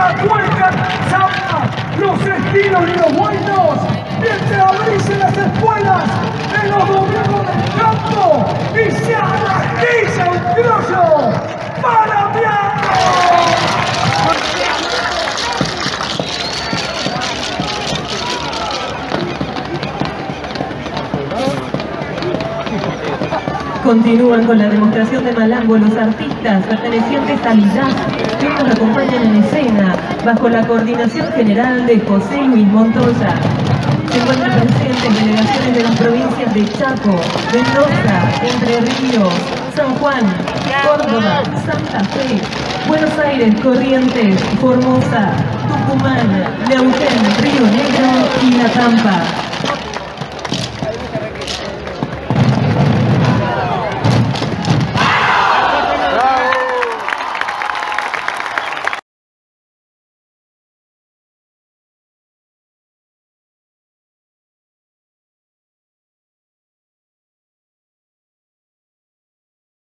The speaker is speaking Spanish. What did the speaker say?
la cueca Zapa, los estilos y los buenos, mientras abricen las espuelas en los domingos del campo y se arrastiza un criollo panameano. Continúan con la demostración de Malambo los artistas pertenecientes al jazz que nos acompañan en escena bajo la coordinación general de José Luis Montoya. Se encuentran presentes delegaciones de las provincias de Chaco, Mendoza, Entre Ríos, San Juan, Córdoba, Santa Fe, Buenos Aires, Corrientes, Formosa, Tucumán, Neuquén, Río Negro y La Pampa.